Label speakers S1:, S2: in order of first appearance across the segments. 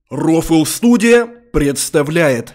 S1: Рофл Студия представляет.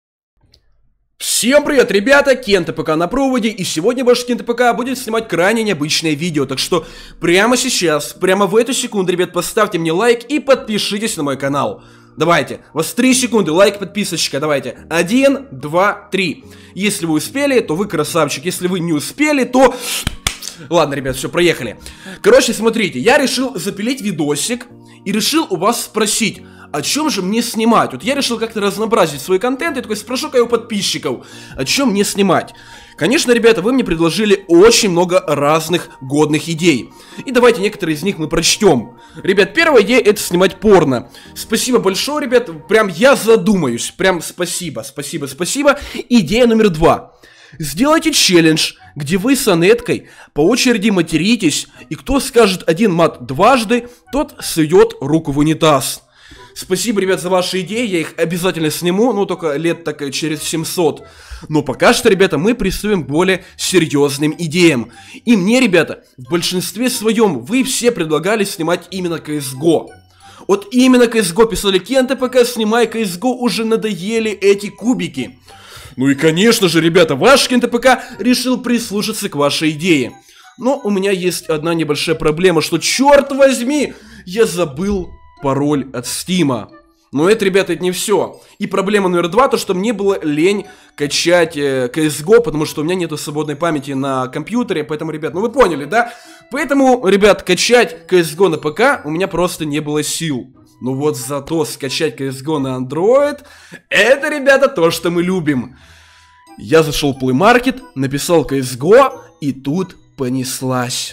S1: Всем привет, ребята, Кен ТПК на проводе, и сегодня ваш Кен ТПК будет снимать крайне необычное видео, так что прямо сейчас, прямо в эту секунду, ребят, поставьте мне лайк и подпишитесь на мой канал. Давайте, у вас 3 секунды, лайк, подписочка, давайте, 1, 2, 3. Если вы успели, то вы красавчик, если вы не успели, то... Ладно, ребят, все, проехали. Короче, смотрите, я решил запилить видосик и решил у вас спросить, о чем же мне снимать? Вот я решил как-то разнообразить свой контент и такой спрошу-ка у подписчиков, о чем мне снимать? Конечно, ребята, вы мне предложили очень много разных годных идей. И давайте некоторые из них мы прочтем. Ребят, первая идея — это снимать порно. Спасибо большое, ребят, прям я задумаюсь. Прям спасибо. Идея номер 2. Сделайте челлендж, где вы с Анеткой по очереди материтесь, и кто скажет один мат дважды, тот сует руку в унитаз. Спасибо, ребят, за ваши идеи, я их обязательно сниму, но только лет так через 700. Но пока что, ребята, мы приступим к более серьезным идеям. И мне, ребята, в большинстве своем вы все предлагали снимать именно CSGO. Вот именно CSGO писали: Кен ТПК, снимай CSGO, уже надоели эти кубики. Ну и, конечно же, ребята, ваш Кен ТПК решил прислушаться к вашей идее. Но у меня есть одна небольшая проблема, что, черт возьми, я забыл пароль от Стима. Но это, ребята, это не все. И проблема номер 2, то что мне было лень качать CSGO, потому что у меня нету свободной памяти на компьютере. Поэтому, ребят, ну вы поняли, да? Поэтому, ребят, качать CSGO на ПК у меня просто не было сил. Ну вот зато скачать CSGO на Android, это, ребята, то, что мы любим. Я зашел в Play Market, написал CSGO, и тут понеслась.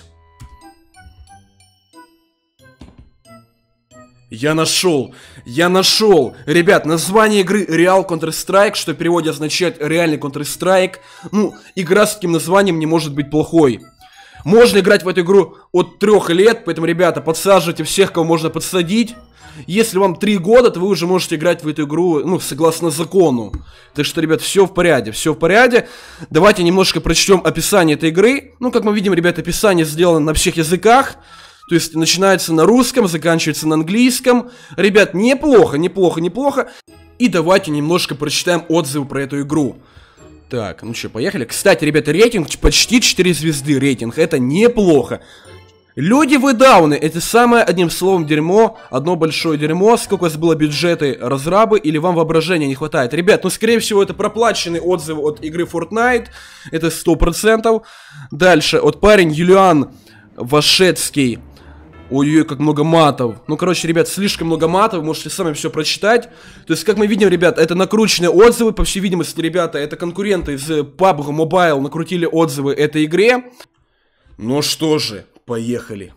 S1: Я нашел, ребят, название игры Real Counter-Strike, что в переводе означает реальный Counter-Strike. Ну, игра с таким названием не может быть плохой. Можно играть в эту игру от 3 лет, поэтому, ребята, подсаживайте всех, кого можно подсадить. Если вам 3 года, то вы уже можете играть в эту игру, ну, согласно закону. Так что, ребят, все в порядке. Давайте немножко прочтем описание этой игры. Ну, как мы видим, ребят, описание сделано на всех языках. То есть начинается на русском, заканчивается на английском. Ребят, неплохо. И давайте немножко прочитаем отзывы про эту игру. Так, ну что, поехали. Кстати, ребята, рейтинг почти 4 звезды рейтинг. Это неплохо. Люди вы дауны. Это самое, одним словом, дерьмо. Одно большое дерьмо. Сколько у вас было бюджеты разрабы или вам воображения не хватает? Ребят, ну скорее всего это проплаченные отзывы от игры Fortnite. Это 100%. Дальше, от парень Юлиан Вашецкий. Ой-ой, как много матов. Ну, короче, ребят, слишком много матов, вы можете сами все прочитать. То есть, как мы видим, ребят, это накрученные отзывы. По всей видимости, ребята, это конкуренты из PUBG Mobile накрутили отзывы этой игре. Ну что же, поехали.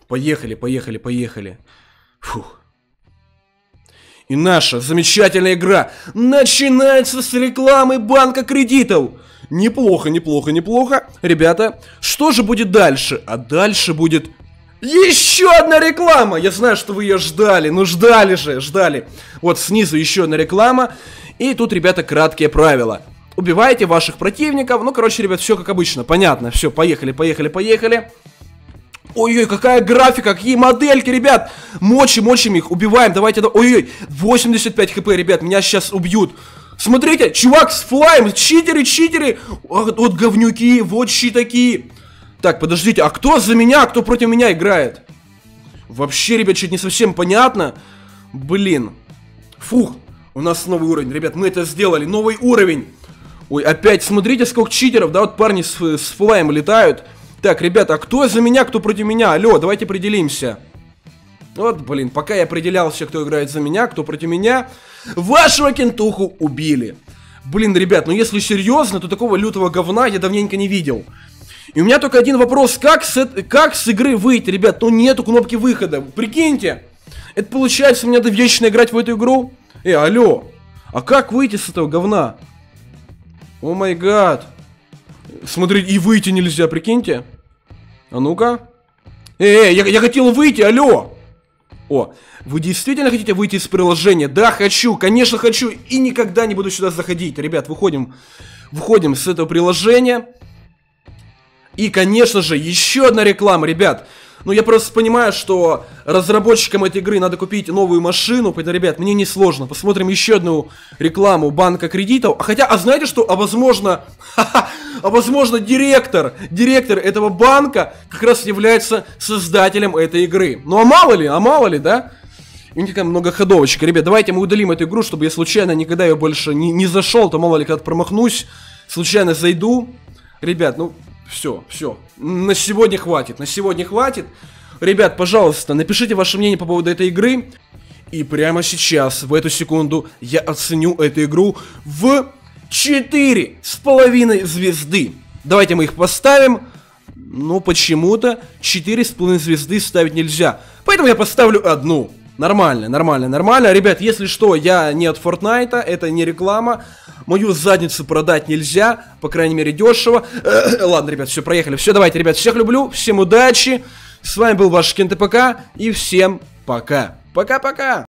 S1: Фух. И наша замечательная игра начинается с рекламы банка кредитов. Неплохо. Ребята, что же будет дальше? А дальше будет... Еще одна реклама! Я знаю, что вы ее ждали. Ну ждали. Вот снизу еще одна реклама. И тут, ребята, краткие правила. Убивайте ваших противников. Ну, короче, ребят, все как обычно. Понятно. Все, поехали. Ой-ой, какая графика, какие модельки, ребят. Мочим их, убиваем. Давайте, ой-ой, 85 хп, ребят, меня сейчас убьют. Смотрите, чувак с флаем, читеры. Вот говнюки, вот щи такие. Так, подождите, а кто за меня, кто против меня играет? Вообще, ребят, что-то не совсем понятно. Блин. Фух, у нас новый уровень, ребят, мы это сделали, новый уровень. Ой, опять, смотрите, сколько читеров, да, вот парни с флаем летают. Так, ребята, а кто за меня, кто против меня? Алло, давайте определимся. Вот, блин, пока я определялся, кто играет за меня, кто против меня, вашего кентуху убили. Блин, ребят, ну если серьезно, то такого лютого говна я давненько не видел. И у меня только один вопрос, как с игры выйти, ребят? Ну нету кнопки выхода, прикиньте. Это получается мне надо вечно играть в эту игру? Алло, а как выйти с этого говна? О май гад. Смотрите, и выйти нельзя, прикиньте. А ну-ка. Я хотел выйти, алло. О, вы действительно хотите выйти из приложения? Да, хочу, конечно хочу. И никогда не буду сюда заходить. Ребят, выходим с этого приложения. И, конечно же, еще одна реклама, ребят. Ну, я просто понимаю, что разработчикам этой игры надо купить новую машину, поэтому, ребят, мне не сложно. Посмотрим еще одну рекламу банка кредитов. А знаете что? Возможно, директор этого банка как раз является создателем этой игры. Ну, а мало ли, да? И у них там многоходовочка. Ребят, давайте мы удалим эту игру, чтобы я случайно никогда ее больше не зашел, то мало ли когда промахнусь, случайно зайду. Ребят, ну, все. На сегодня хватит. Ребят, пожалуйста, напишите ваше мнение по поводу этой игры. И прямо сейчас, в эту секунду, я оценю эту игру в 4,5 звезды. Давайте мы их поставим. Но почему-то 4,5 звезды ставить нельзя. Поэтому я поставлю 1. Нормально. Ребят, если что, я не от Fortnite, это не реклама. Мою задницу продать нельзя, по крайней мере, дешево. Ладно, ребят, все, проехали. Все, давайте, ребят, всех люблю, всем удачи. С вами был ваш КентПК, и всем пока. Пока-пока.